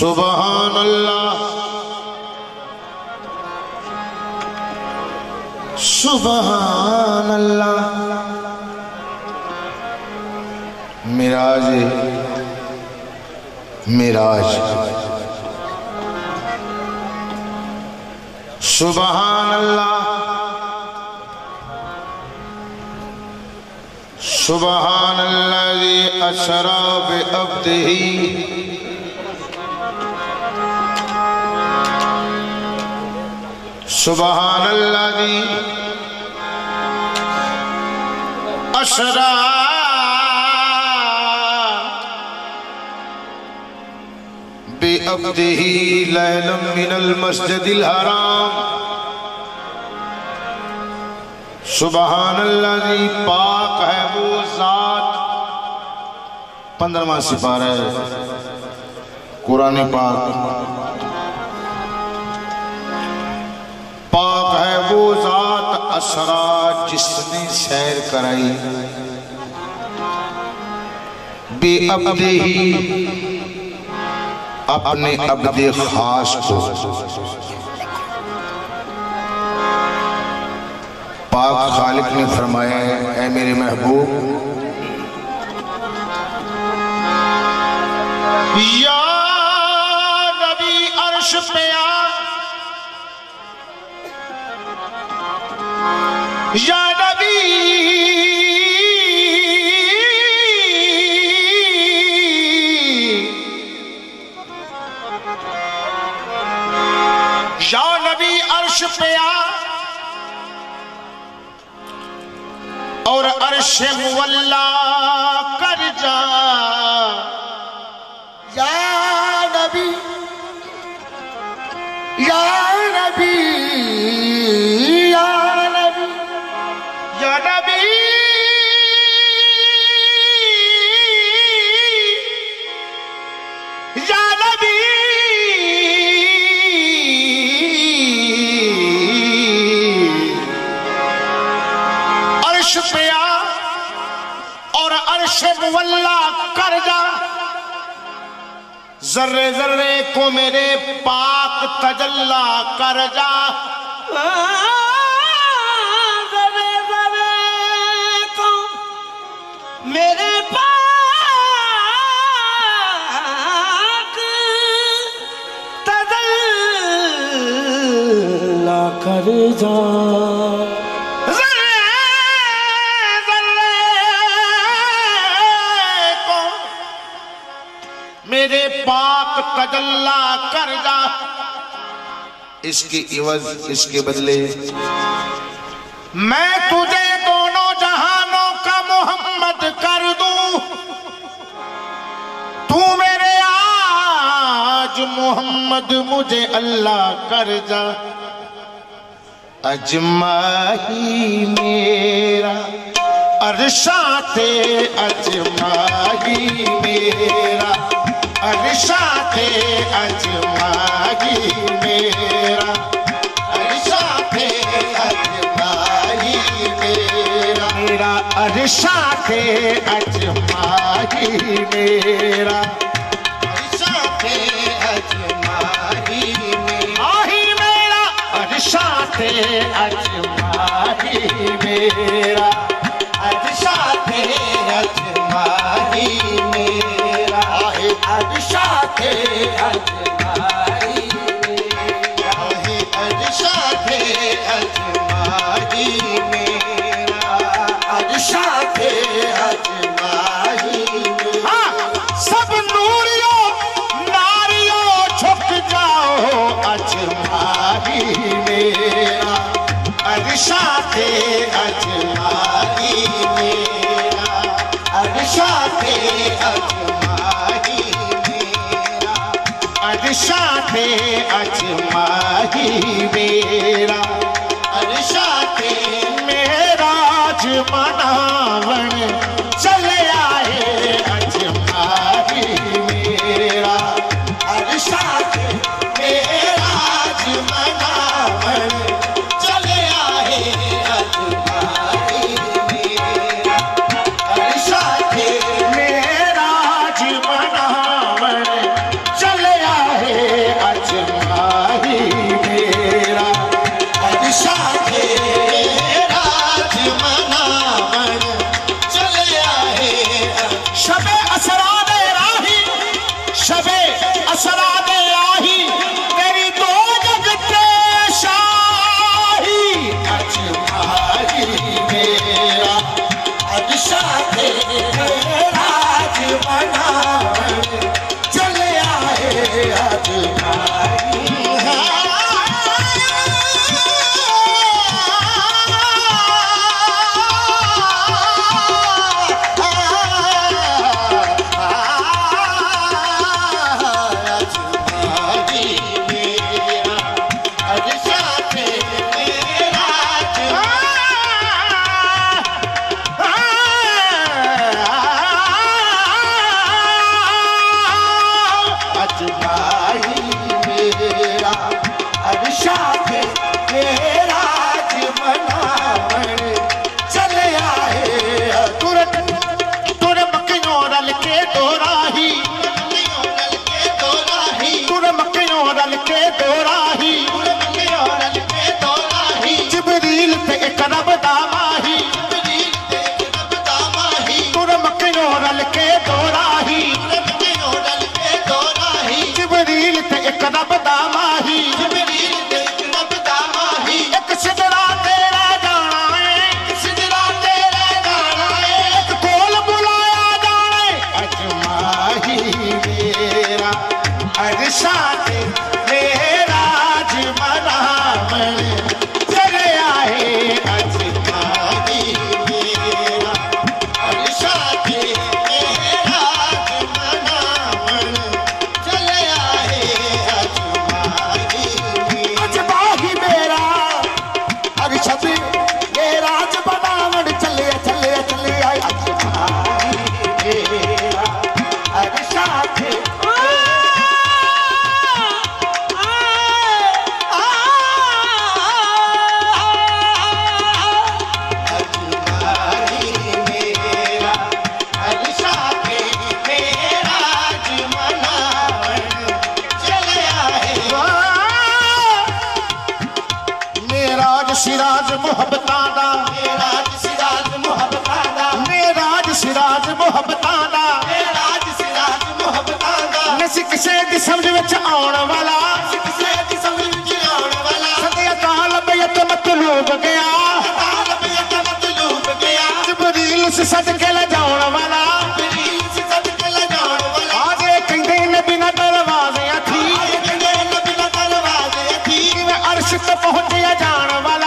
सुबहान अल्लाह सुबहान अल्लाह। मिराज मिराज सुबहान अल्लाह सुबहान अल्लाज़ी असरा बिअब्दिही सुबहान अल्लाज़ी असरा बिअब्दिही लैलन मिनल मस्जिदिल हराम। सुबहान अल्लाज़ी पाक है वो ज़ात। 15वां सिपारा है कुरान पाक। पाक है वो ज़ात असरा जिसने सैर कराई बिअब्दिही अपने अब्दे खास को। पाक खालिक ने फरमाया है ऐ मेरे महबूब या नबी अर्श पे आ, या नबी या नबी अर्श पे आ और अर्श मुवल्ला कर जा। या नबी या नबी या नबी या नबी या नबी अर्श पे आ और अर्श मुवल्ला कर जा। जर्रे जर्रे को मेरे पाक तजल्ला कर जा। जर्रे जर्रे को मेरे पाक तजल्ला कर जा। मेरे पाक तजल्ला कर जा। इसकी इवज इसके बदले मैं तुझे दोनों जहानों का मोहम्मद कर दूं। तू मेरे आज मोहम्मद मुझे अल्लाह कर जा। अजमाही मेरा अरशाते अजमाही मेरा अरशाते अजमाही मेरा अरशाते अजमाही मेरा मेरा अरशाते अजमाही मेरा अरशाते अजमाही मेरा अरशाते अजमाही मेरा अरशाते अजमाही मेरा अरशाते अजमाही मेरा अरशाते अजमाही मेरा अरशाते अजमाही मेरा। सब नूरियों नारियों झुक जाओ अजमाही मेरा अरशाते अजमाही मेरा अरशाते अजमाही मेरा अरशाते अजमाही मेरा अरशाते मेराज मनावन चले आए अजमाही मेरा अरशाते मेराज मनावन चले आए अजमाही मेरा अरशाते मेराज मनावन चले आए के राज बनावन चले आए आज भाई। सिराज मुहब्बतां दा मेराज सिराज मुहब्बतां दा मेराज सिराज मुहब्बतां दा मेराज सिराज मुहब्बतां दा नसी किसे दी समझ विच आउण वाला किसे दी समझ विच आउण वाला सदिया तालब यत मतलूब गया तालब यत मतलूब गया जिब्रील से सदके ले जाउण वाला जिब्रील से सदके ले जाउण वाला आजे कहंदे ने बिना दरवाजे थी आजे कहंदे ने बिना दरवाजे थी कि अर्श तक पहुंचिया जाण वाला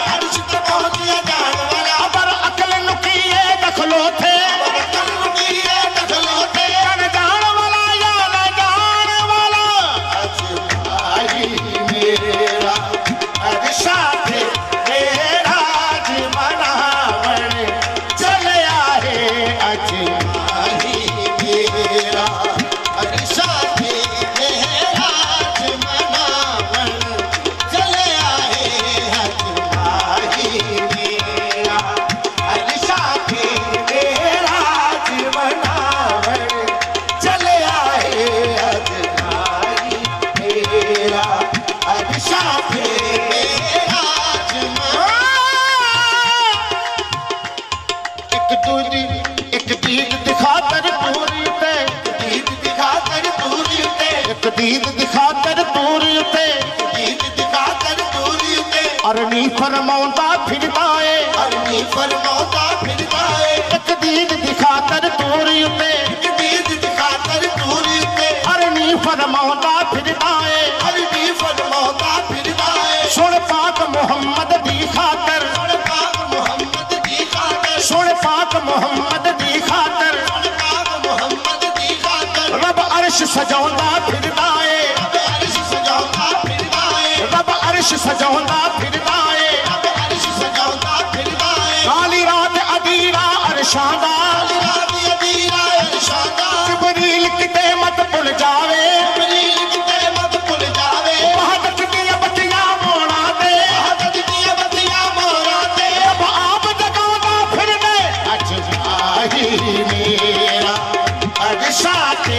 दीद दिखाकर पूरी उते दीद दिखाकर पूरी उते अरनी फरमाउंदा फिरदा ए अरनी फरमाउंदा फिरदा ए एक दीद दिखाकर पूरी उते दीद दिखाकर पूरी उते अरनी फरमाउंदा फिरदा ए अरनी फरमाउंदा फिरदा ए सुन पाक मोहम्मद दी खातर सुन पाक मोहम्मद दी खातर सुन पाक मोहम्मद दी खातर सुन पाक मोहम्मद दी खातर रब अर्श सजाउंदा फिरदा ए रब अर्श सजाउंदा फिरदा ए रब अर्श सजाउंदा फिरदा ए रब अर्श सजाउंदा फिरदा ए काली रात अदीरा अरशां दा रात अदीरा अरशां दा जिब्रील किते मत भुल जावे जिब्रील किते मत भुल जावे वहदत दी बतियां मोड़ा दे वहदत दी बतियां मोड़ा दे रब आप जगाउंदा फिरदे अज भाई मेरा अरशा ते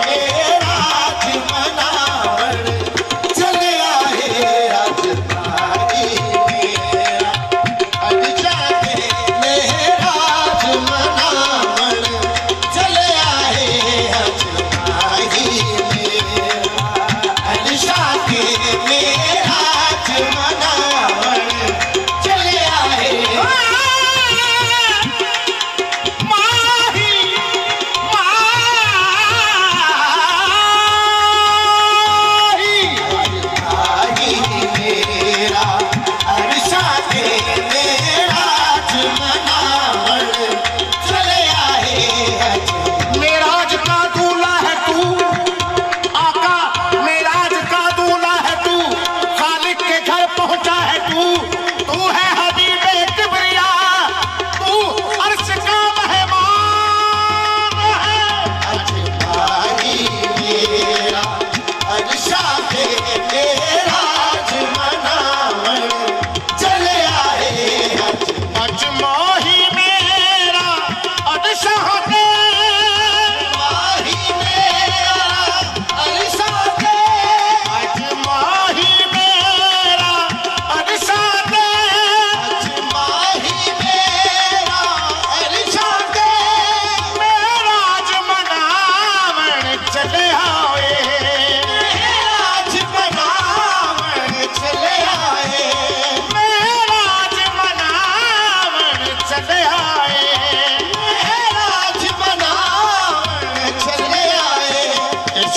राज मनावन चले आए आज भाई मेरा अरशा ते राज मनावन चले आए आज भाई मेरा अरशा ते राज मनावन चले आए मां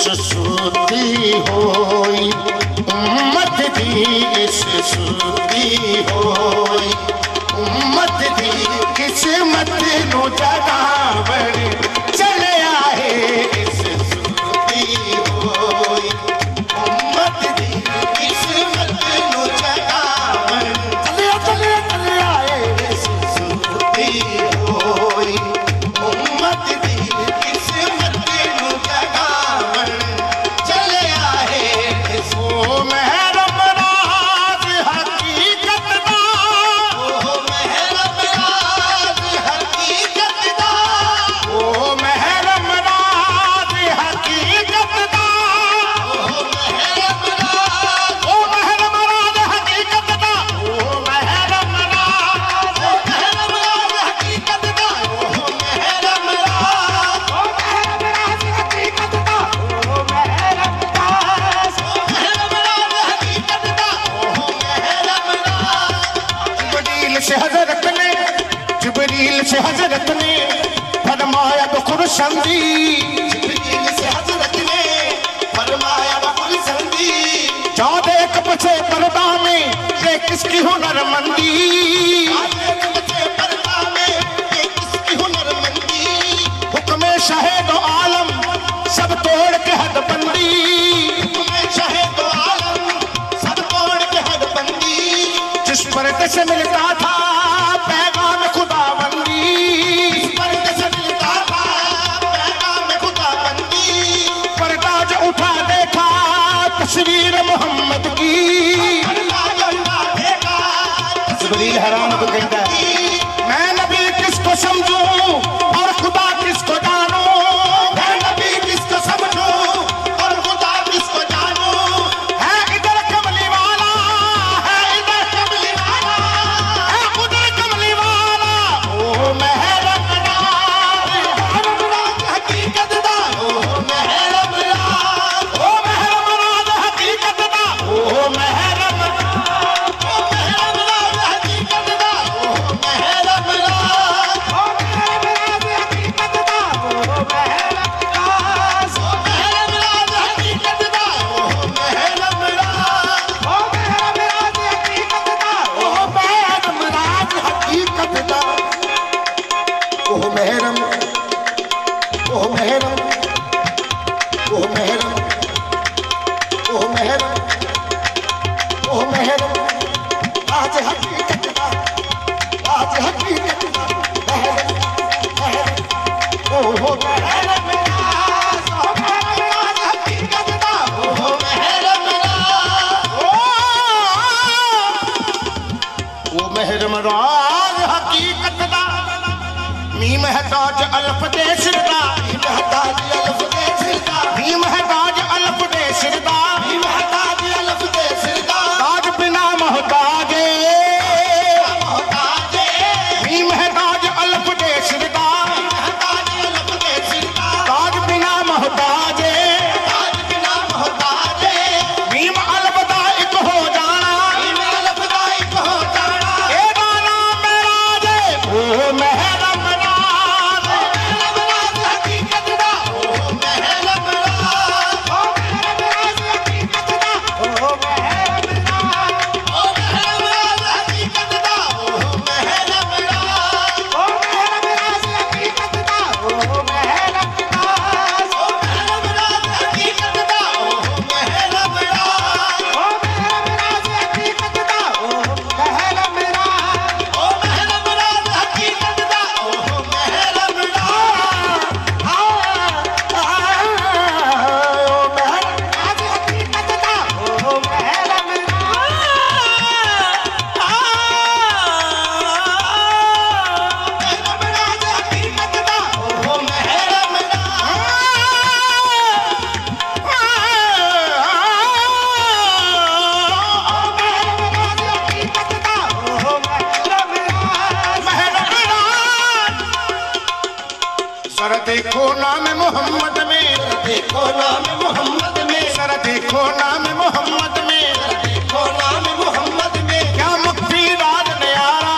इस सूती होई उम्मत दी इस सूती होई उम्मत दी किस्मत नु जगावण चले आए इस सूती होई उम्मत दी किस्मत नु जगावण चले आए इस सूती होई उम्मत दी किस्मत नु जगावण चले आए इस महरम राज हकीकत दा ओ महरम राज हकीकत दा ओ महरम राज हकीकत दा ओ महरम राज हकीकत दा ओ महरम राज हकीकत दा ओ महरम राज हकीकत दा ओ महरम राज हकीकत दा ओ महरम राज जिब्रील से हजरत ने फरमाया बखुर संदी जिब्रील से हजरत ने फरमाया बखुर संदी जा देख पछे पर्दा में ये किसकी हुनरमंदी हुक्म शाहिद आलम सब तोड़ के हद बंदी शाहिद आलम सब तोड़ के हद बंदी जिस पर से मिलता था पैगाम खुदाबंदी जिस पर से मिलता था पैगाम खुदाबंदी पर्दा जो उठा देखा तस्वीर मोहम्मद की जिब्रील हराम को कहता है मैं नबी किसको समझूं और खुदा किसको जानूं मैं नबी किसको समझूं और खुदा किसको जानूं है इधर कमली वाला है इधर कमली वाला है उधर कमली वाला ओ महरम राज हकीकत दा ओ महरम राज हकीकत दा ओ महरम हकीकत दा ओ महरम राज हकीकत दा ओ महरम राज हकीकत दा ओ महरम राज हकीकत दा ओ महरम राज हकीकत दा ओ महरम ओ महरम ओ महरम ओ महरम ओ महरम आज हकीकत दा आज हकीकत दा महरम ओ महरम राज हकीकत दा ओ महरम ओ महरम राज हकीकत दा मीम है ताज अल्फ दे सिरदा मीम है ताज अल्फ दे सिरदा मीम है ताज अल्फ दे सिरदा मीम है ताज अल्फ दे सिरदा ताज बिना मोहताजे मीम है ताज अल्फ दे सिरदा ताज अल्फ दे सिरदा ताज बिना मोहताजे मीम अलबदाइक हो जाना मीम अलबदाइक हो जाना ए गाना मेरा जे ओ महरम राज हकीकत दा ओ महरम राज हकीकत दा ओ महरम राज हकीकत दा ओ महरम राज हकीकत दा ओ महरम राज हकीकत दा ओ महरम राज हकीकत दा ओ महरम राज हकीकत दा ओ महरम राज ओ महरम राज हकीकत दा ओ महरम राज हकीकत दा ओ महरम सर देखो नाम मोहम्मद में देखो नाम मोहम्मद में सर देखो नाम मोहम्मद में देखो नाम मोहम्मद में क्या मुक्ति राज न्यारा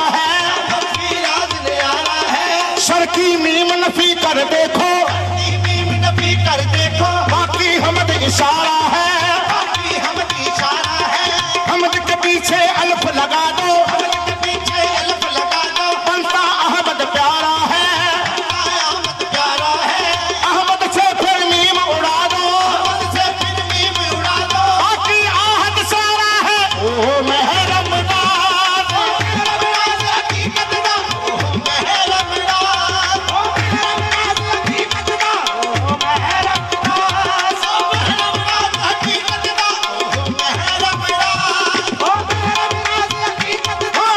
है सर की मीम नफी कर देखो बाकी हम इशारा है, बाकी हमद इशारा है, हमद के पीछे अल्फ लगा दो, हमद के पीछे अल्फ लगा दो, बनता अहमद प्यारा है, अहमद प्यारा है, अहमद से फिर मीम उड़ा दो, अहमद से फिर मीम उड़ा दो, बाकी आहद सारा है, ओ महरम राज, राज हकीकत दा, ओ महरम राज, ओ महरम राज हकीकत दा, ओ महरम राज, ओ महरम राज हकीकत दा, ओ महरम राज, ओ महरम राज हकीकत दा।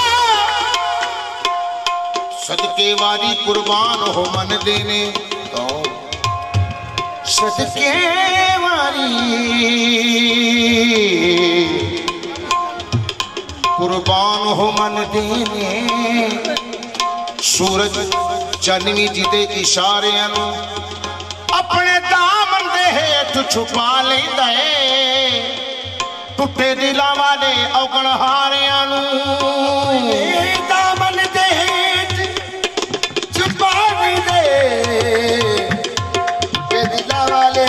सदके वाली कुर्बान हो मन देने, सदके वाली कुर्बान हो मन देने, सूरज चांदनी जी दे इशारियां नू अपने दामन दे हेठ छुपा लैंदा है, टुटे दिलां वाले औगण हारियां नू दामन दे हेठ छुपा लैंदा है, टुटे दिलां वाले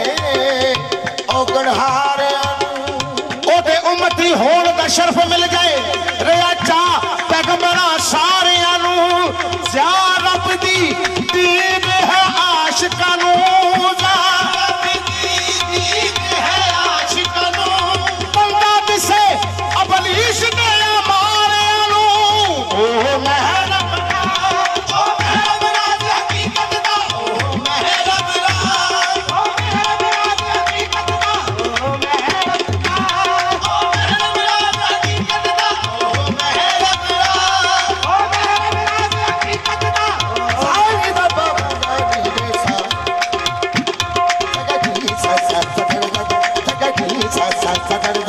औगण हारियां नू ओदे उम्मती होण दा शर्फ मिल जाए, रिया चा पैगंबरां सारियां नू, या रब दी दीद है आशिकां नू, या रब दी दीद है आशिकां नू, बंदा दिसे अबलीश दे मारियां नू, ओ महरम राज, ओ महरम राज हकीकत दा, ओ महरम राज, ओ महरम राज हकीकत दा, ओ महरम राज, ओ महरम राज हकीकत दा, ओ महरम राज, ओ महरम राज हकीकत दा। साईं बाबा दी सा जगती सा सा जगती सा सा जगती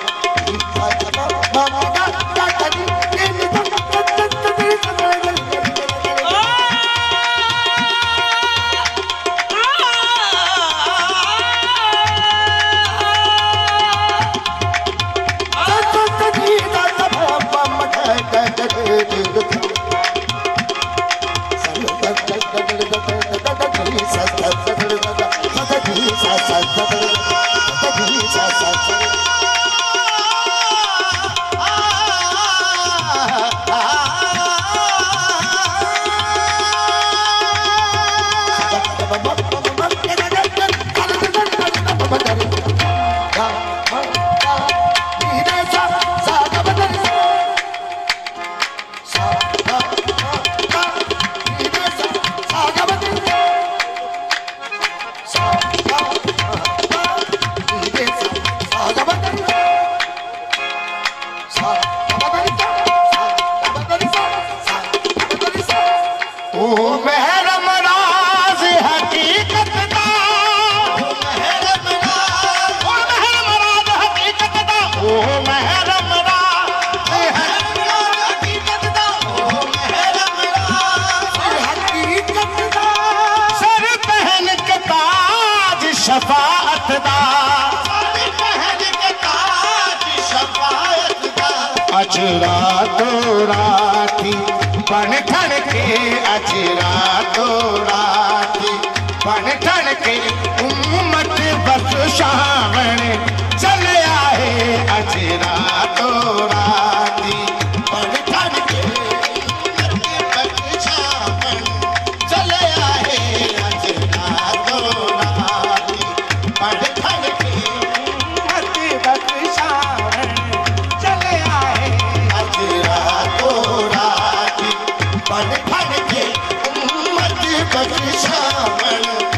शफाअत दा, पहन के ताज शफाअत दा, अज रातो राती बन ठन के, अज रातो राती बन ठन के उम्मत बख्शावन चल आए, अज रातो राती बन ठन के उम्मत बख्शावन चल आए, आज रातो राती बन ठन के उम्मत बख्शावन चल आए, आज रातो राती बन ठन के उम्मत बख्शावन